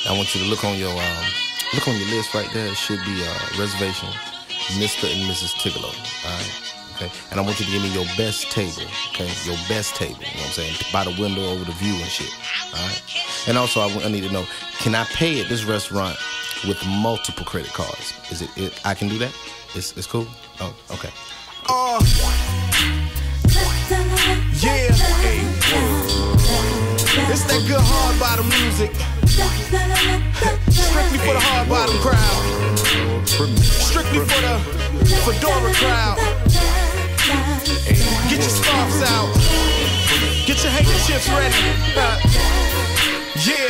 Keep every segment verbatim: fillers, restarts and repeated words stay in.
I want you to look on your um, look on your list right there. It should be a uh, reservation, Mister and Missus Tigolo. All right, okay. And I want you to give me your best table, okay? Your best table. You know what I'm saying? By the window, over the view and shit. All right. And also, I, I need to know: can I pay at this restaurant with multiple credit cards? Is it? it I can do that. It's it's cool. Oh, okay. Uh, yeah. Hey, it's that good hard bottom music. Strictly for the hard bottom crowd. Strictly for the fedora crowd. Get your scarves out. Get your handkerchiefs ready. Uh, yeah.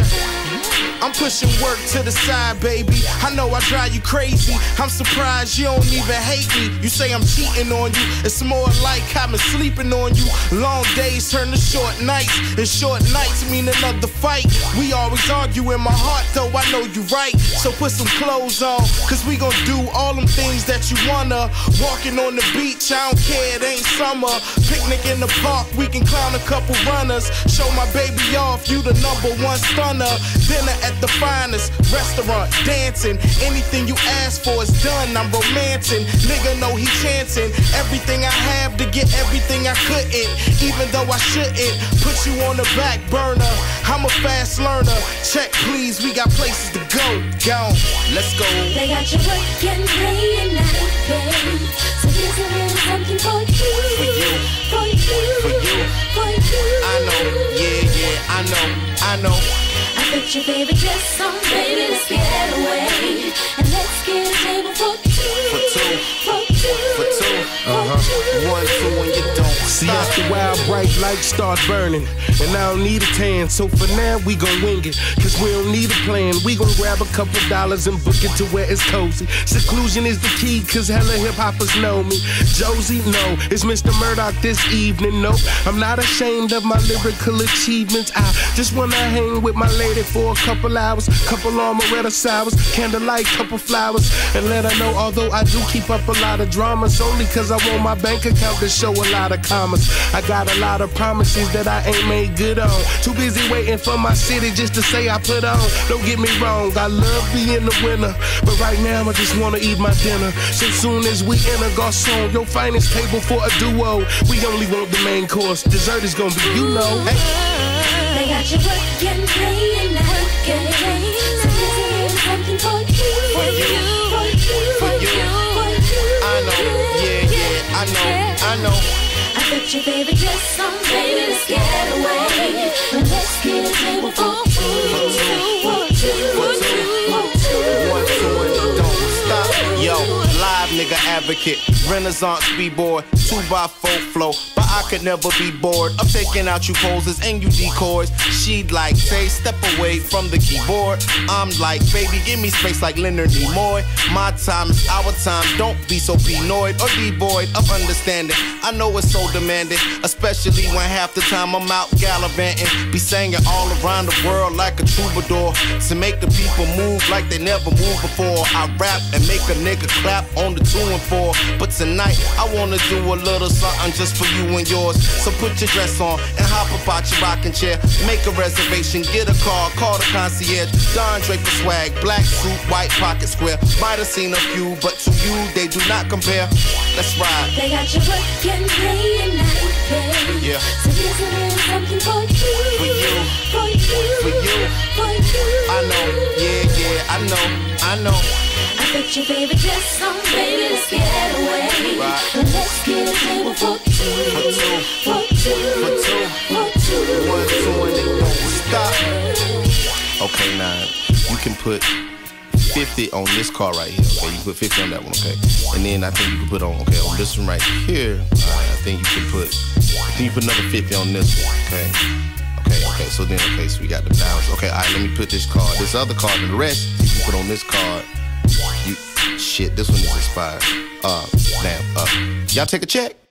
I'm pushing work to the side, baby. I know I drive you crazy. I'm surprised you don't even hate me. You say I'm cheating on you. It's more like I've been sleeping on you. Long days turn to short nights, and short nights mean another fight. We always argue in my heart, though I know you right. So put some clothes on, cause we gon' do all them things that you wanna. Walking on the beach, I don't care, it ain't summer. Picnic in the park, we can clown a couple runners. Show my baby off, you the number one stunner. Dinner at the finest restaurant, dancing. Anything you ask for is done, I'm romancing. Nigga know he chancing. Everything I have to get everything I couldn't. Even though I shouldn't put you on the back burner. I'm a fast learner. Check please, we got places to go. Go, let's go. They got you working day and night, babe. So here's a little something for you. For you. For you. For you. For you. I know, yeah, yeah, I know, I know. Put your favorite dress on, baby, let's get away. And let's get a table for two. For two. For two. For two. Uh-huh. One, two, and you don't See, stop. after a while, bright lights start burning. And I don't need a tan, so for now, we gon' wing it. Cause we don't need a plan. We gon' grab a couple dollars and book it to where it's cozy. Seclusion is the key, cause hella hip-hoppers know me. Josie, no, it's Mister Murdoch this evening. Nope, I'm not ashamed of my lyrical achievements. I just wanna hang with my lady for a couple hours, couple Amaretta sours, candlelight, couple flowers, and let her know although I do keep up a lot of dramas, only cause I want my bank account to show a lot of commas. I got a lot of promises that I ain't made good on. Too busy waiting for my city just to say I put on. Don't get me wrong, I love being the winner, but right now I just wanna eat my dinner. So soon as we enter, garçon, your finest table for a duo. We only want the main course, dessert is gonna be, you know. Hey. They got you working day and night, babe. So here's a little something for you. For you. For you. For you. For you. I know, yeah, yeah, I know, I know. I put your favorite dress on, baby, let's get away. And let's get a table for two. For two. For two. For two. One, two, and you don't stop. Yo, live nigga advocate, Renaissance b-boy, two by four flow, but I could never be bored of taking out you poses and you decoys. She'd like say, step away from the keyboard. I'm like, baby, give me space like Leonard Nimoy. My time is our time, don't be so paranoid or devoid of understanding. I know it's so demanding, especially when half the time I'm out gallivanting. Be singing all around the world like a troubadour, to make the people move like they never moved before. I rap and make a nigga clap on the two and four, but tonight I wanna do a little something just for you and yours. So put your dress on and hop up out your rocking chair. Make a reservation, get a car, call the concierge. Don Draper swag, black suit, white pocket square. Might have seen a few, but to you they do not compare. Let's ride. They got you working day and night, babe. Yeah. So here's a little something for you. For you. For you. For you. For you. I know, yeah, yeah, I know, I know. I put your favorite dress on, baby, let's get away. Right. And let's get a table for two. For two. For two. For two. For two. One, two, and it don't stop. Okay, now you can put fifty on this car right here. Okay, you put fifty on that one. Okay, and then I think you can put on okay on this one right here. Uh, I think you can put. I think you put another fifty on this one. Okay. Okay, okay, so then, okay, so we got the balance. Okay, all right, let me put this card, this other card, and the rest, you can put on this card. You, shit, this one is expired. Uh, damn, uh, y'all take a check?